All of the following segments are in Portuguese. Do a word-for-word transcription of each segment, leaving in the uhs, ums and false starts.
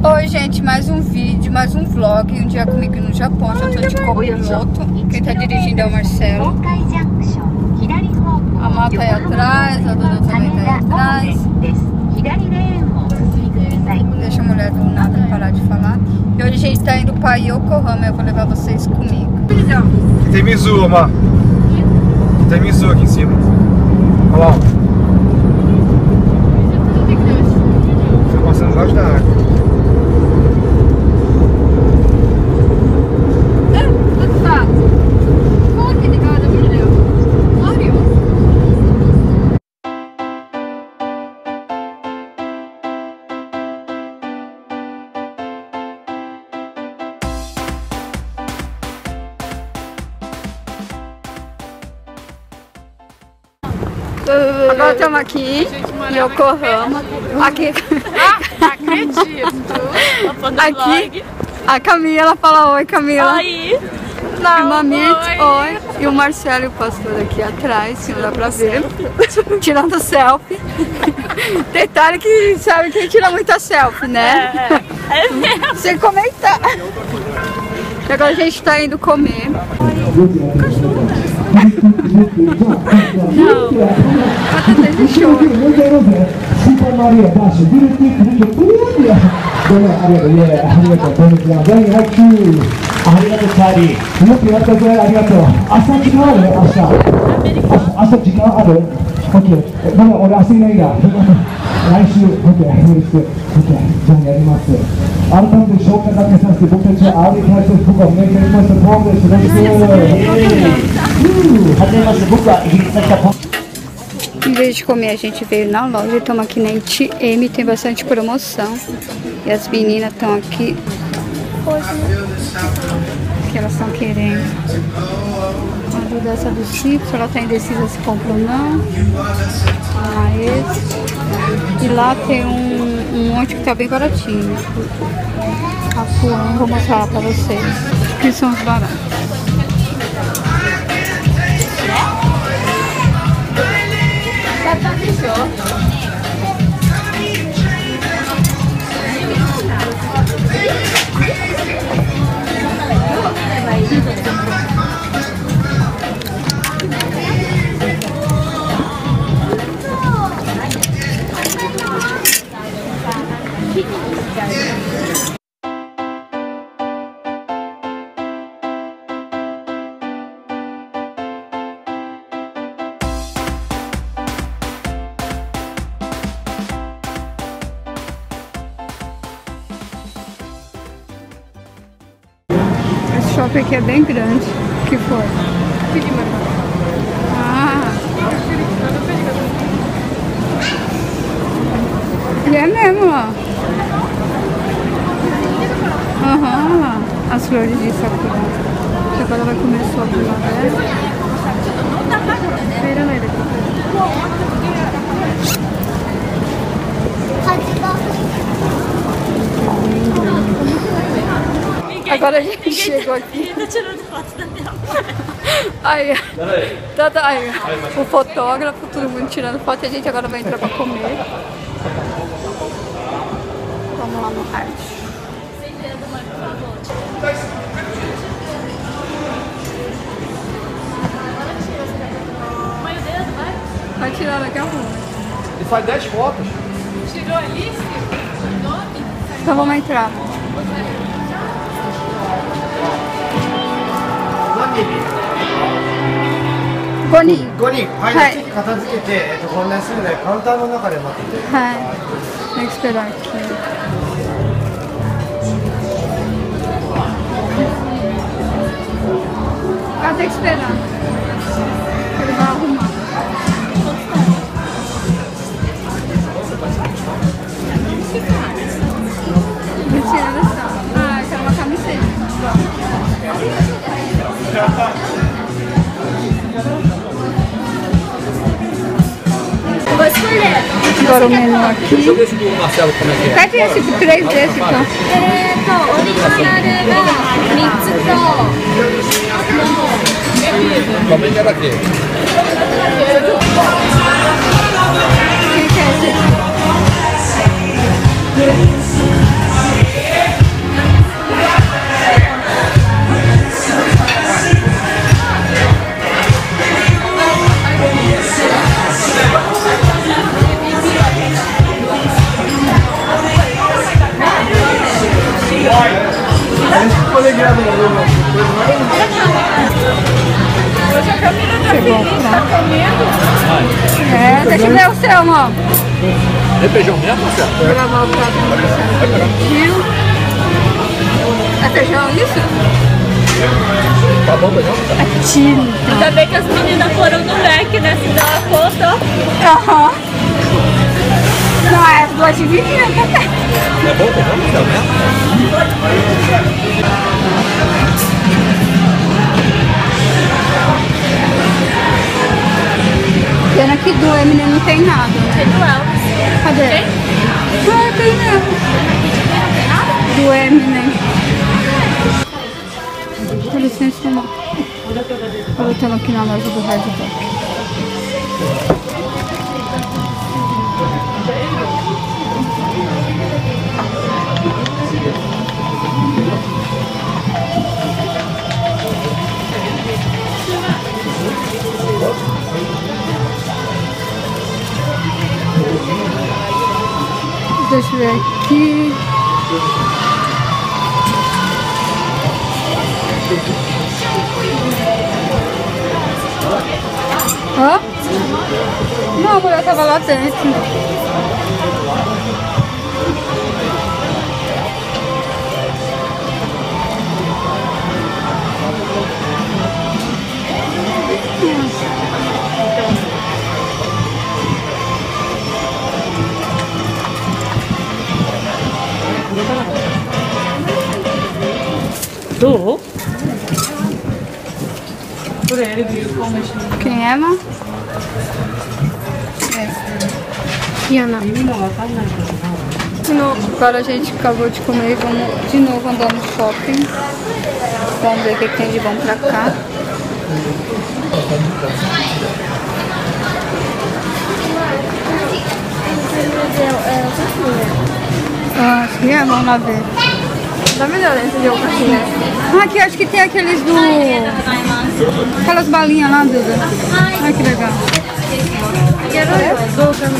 Oi gente, mais um vídeo, mais um vlog. Um dia comigo no Japão. Já tô de copiloto. Quem tá dirigindo é o Marcelo. A moto aí atrás, a Duda também tá aí atrás. Deixa a mulher do nada parar de falar. E hoje a gente tá indo pra Yokohama. Eu vou levar vocês comigo. Tem Mizu, Amar. Tem Mizu aqui em cima. Olha lá. Tá passando embaixo da água. Agora estamos aqui em Yokohama. Aqui, ah, acredito. aqui a Camila fala oi, Camila. Oi. Não, Mamite, oi. oi. E o Marcelo e o pastor aqui atrás, se não dá pra ver, tirando selfie. Detalhe que sabe que tira muita selfie, né? É, é mesmo. Sem comentar. E agora a gente tá indo comer. Não, Super Mario Dash, Beauty, Beauty, Arigato, Kari. Yoku yattaね、arigato. 朝時間ある？明日。朝時間ある？ OK。ごめん、俺明日いないんだ。来週、OK。OK。じゃあやります。改めて紹介だけさせて、僕たちはアーリー解説僕はお願いします。ポンです。よろしく。はじめまして、僕はイギリスの人。 Em vez de comer, a gente veio na loja. Estamos aqui na N T M, tem bastante promoção. E as meninas estão aqui. Que elas estão querendo. A Duda essa do Chips, ela está indecisa se compra ou não. Ah, esse. E lá tem um, um monte que está bem baratinho. A Fuan, vou mostrar lá para vocês. Que são os baratos. Esse shopping aqui é bem grande. O que foi? Ah! E é mesmo, ó. Aham. As flores de sakura. Agora vai começar a primavera. Espera lá, Agora a gente chegou aqui. Tá tirando foto da minha mãe. Aí, tá, aí, o fotógrafo, todo mundo tirando foto e a gente agora vai entrar pra comer. Vamos lá no hard. Mãe, o dedo, vai. Vai tirar daqui a pouco. E faz dez fotos. Tirou ali, o nome? Então vamos entrar.ごにん。 ごにん。はい。 はい。 片付けて、えっとご案内するのでカウンターの中で待ってて。 はい。Tem que esperar aqui. Ah, tem que esperar. Ele vai arrumar. Mentira, olha só. Ah, eu quero uma camiseta. Vou escolher. Agora o menu aqui. Deixa eu ver se o Marcelo como é que é. Pede esse de três desses, então. えーと、オリジナルがみっつと、 Também quero aqui. Quem quer esse? alegria do mundo. Chegou, tá é, deixa eu ver o seu, amor. É feijão mesmo, Marcelo? Vou gravar o prato do Marcelo. É feijão isso? Tá bom, feijão? É tinta. Ainda bem que as meninas foram no Mac, né? Se dá uma conta, ó. Aham. Não, é duas divididas também. É bom, feijão, Marcelo, mesmo? Pena que do Eminem não tem nada. Tem do Elvis. Cadê? Tem? Ah, tem mesmo. Do Eminem. Com licença, não. Eu lutando aqui na loja do Hard Rock. Deixa eu ver aqui. Hã? Não, a mulher tava lá dentro. Tu? Quem é, Má? É. Kiana. No, agora a gente acabou de comer e vamos de novo andar no shopping. Vamos ver o que tem de bom pra cá. Ah, acho que é, vamos lá ver. Dá melhor esse de alcacinha. Ah, aqui acho que tem aqueles do... Aquelas balinhas lá, Duda. Ai, que legal. Quero do também.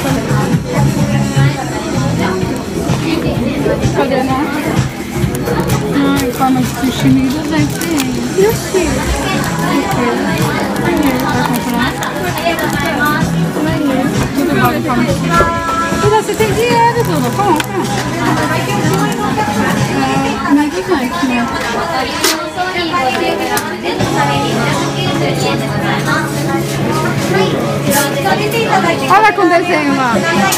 Cadê, né? Ai, forma de sushi mil e duzentos reais. E o sushi? Vai comprar? Tudo vale forma de sushi. Duda, você tem dinheiro, Duda. Compra. É, não é gigante, né? Olha com desenho lá.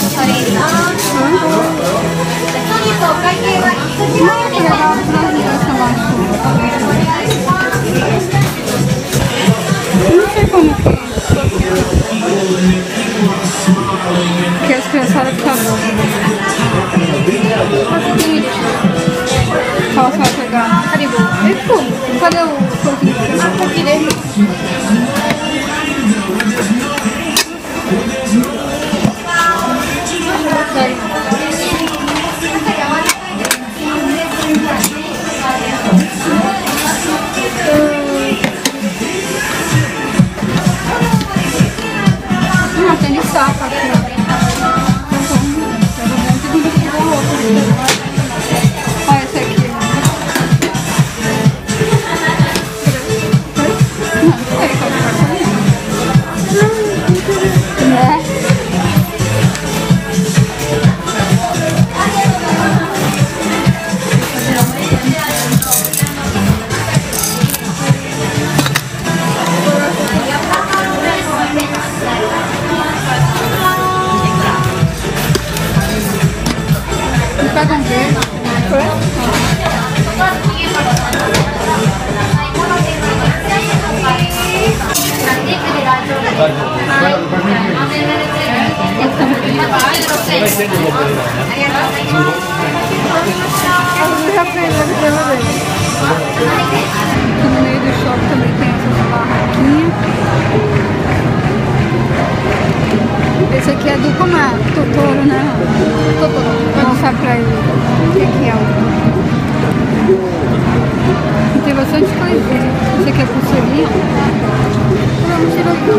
Nossa, legal, não sei como que é. Porque as criançadas ficam qual você vai pegar? Haribo. Esse cadê o pouquinho? Ah, tá direito. Ah, tem de saco aqui. Olha esse aqui. Não sei qual é. Né? Pega um verde. Aqui no meio do shopping também tem essas barraquinhas. Esse aqui é do como é? Totoro, né? Totoro. Vou mostrar pra ele o que, que é. E tem bastante coisinha. Esse aqui é pulseirinha. Vamos tirar aqui.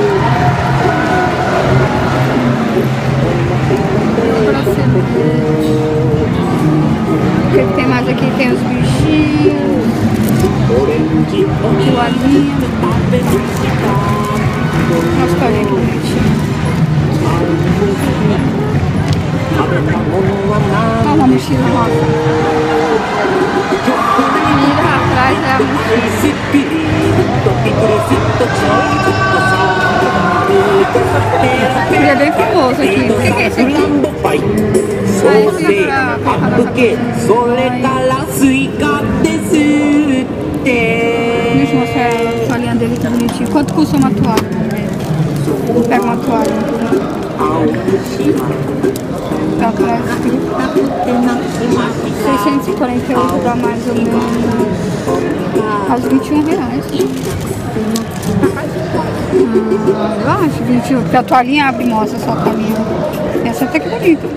O que tem mais aqui? Tem os bichinhos. Toalhinha. Nossa, olha que bonitinho. Olha uma mochila rosa. Mira atrás é a mochila. Ele é bem famoso aqui. O que, que é esse aqui? Ah, esse é pra colocar na cabeça. Deixa eu mostrar a toalhinha dele, que bonitinho. Quanto custa uma toalha? Pega uma toalha. Tá atrás aqui. seiscentos e quarenta e oito dá mais ou menos quase vinte e um reais. Ah, eu acho vinte e um, porque a toalhinha abre e mostra só a toalhinha. Essa até que bonita.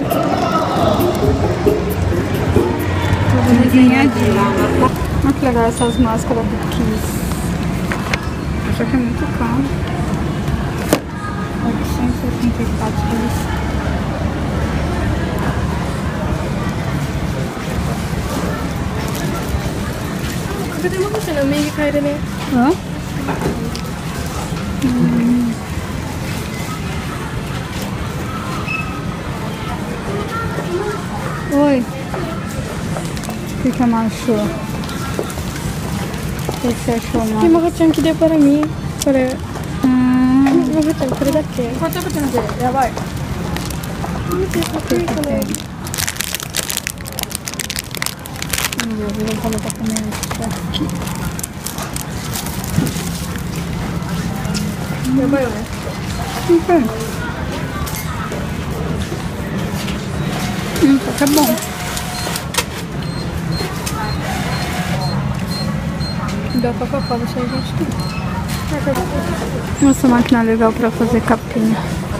Tudo desenhadinho. Olha que legal essas máscaras do Kiss. Isso aqui é muito caro. oitocentos e oitenta e quatro reais. Hã? Hum. Oi. O que que a Má achou? O que você achou, Má? マコちゃん来てからにこれ Hum. マコちゃんこれだっけこれ食べてみてやばい見てかっこいいこれ Eu vou colocar primeiro isso aqui. やばいよね Ok. Hum, tá bom. Da Coca-Cola, isso aí a gente tem. Essa máquina é legal pra fazer capinha.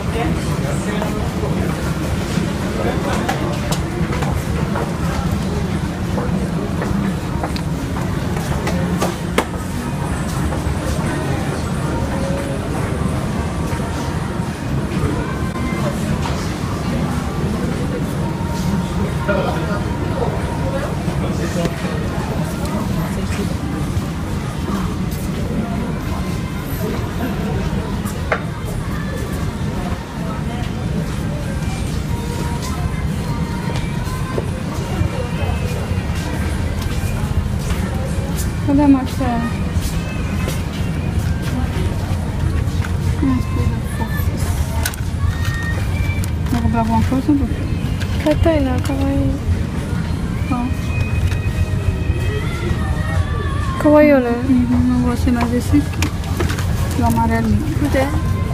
Cadê a Marcela? Vai comprar alguma coisa, Bu? 買いたいな、かわいい Qual? かわいいよね Uhum, eu gostei mais desse aqui. O amarelinho. 見て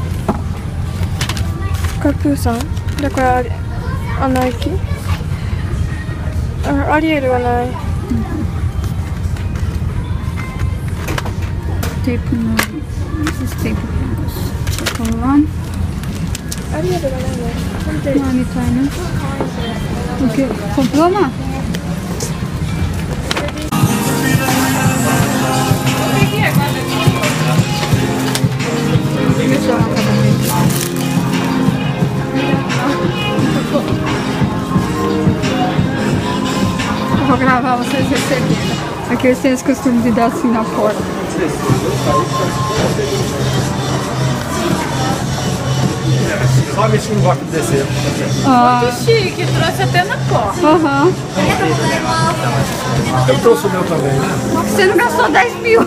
これプーさんだからアナ雪あアリエルがない Tape no... Esses tape chocolate. アリエルがないね見て Não, me trai, né? O quê? Comprou, Má? Deixa eu lá cada vez. Eu vou gravar vocês recebendo. Aqui eles têm esse costume de dar assim na porta. Só ver se não gosta de descer. Ah, chique, trouxe até na porta aham. Eu trouxe o meu também, né? Você não gastou dez mil.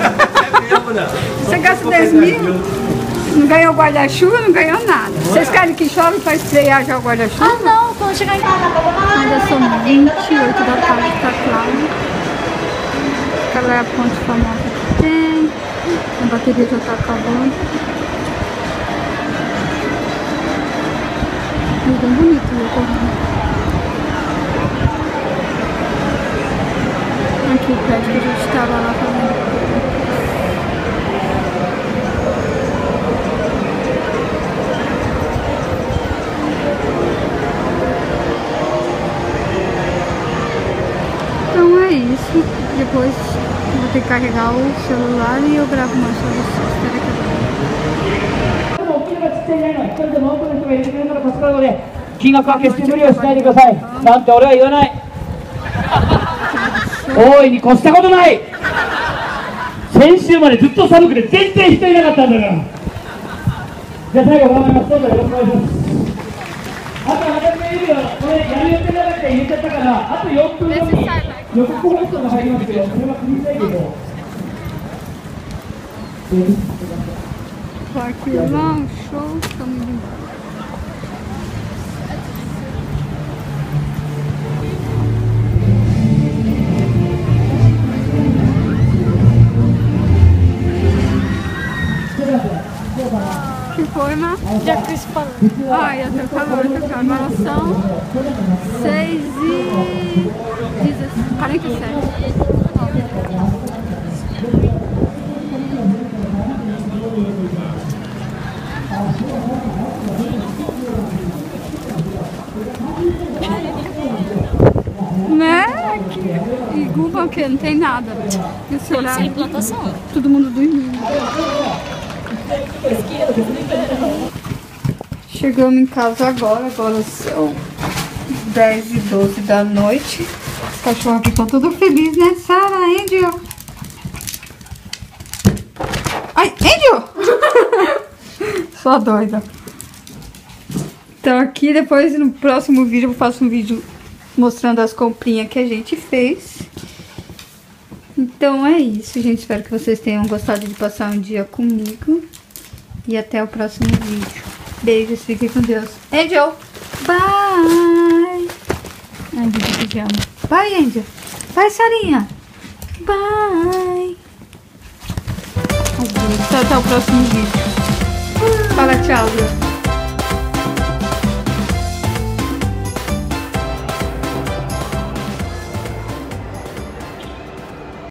Você gasta dez mil? Não ganhou guarda-chuva, não ganhou nada. Vocês querem que chove para estrear já o guarda-chuva? Ah não, quando chegar em casa Ainda são vinte e oito da tarde, tá claro. Aquela é a ponte famosa que tem. A bateria já tá acabando. É bem bonito o correndo. Aqui o prédio que a gente estava lá fazendo. Então é isso. Depois eu vou ter que carregar o celular e eu gravo mais pra vocês. Espera que eu 金額は決して無理をしないでください。なんて俺は言わない。大いに越したことない。 先週までずっと寒くて全然人いなかったんだから。じゃあ最後頑張ります。どうぞよろしくお願いします。あと私がいるよ、これやる予定なかったら入れちゃったから、あとよんぷんごに予告放送が入りますけど、それは気にしないけど。 Aquilão, show, também. Que foi, Má? Já Chris falando. Ah, ia ter calor, ia ter calor. Agora são seis e quarenta e sete. Né? E Guba o que? Não tem nada. Esse horário. Sem plantação. Todo mundo dormindo. Chegamos em casa agora. Agora são dez e doze da noite. Os cachorros aqui estão todos felizes, né? Sarah, Angel. Ai, Angel! Só doida. Então aqui depois no próximo vídeo eu faço um vídeo mostrando as comprinhas que a gente fez. Então é isso, gente. Espero que vocês tenham gostado de passar um dia comigo. E até o próximo vídeo. Beijos, fiquem com Deus. Angel, bye! Angel de pijama. Bye, Angel. Bye, Sarinha. Bye! Até, até o próximo vídeo. Fala tchau, Deus.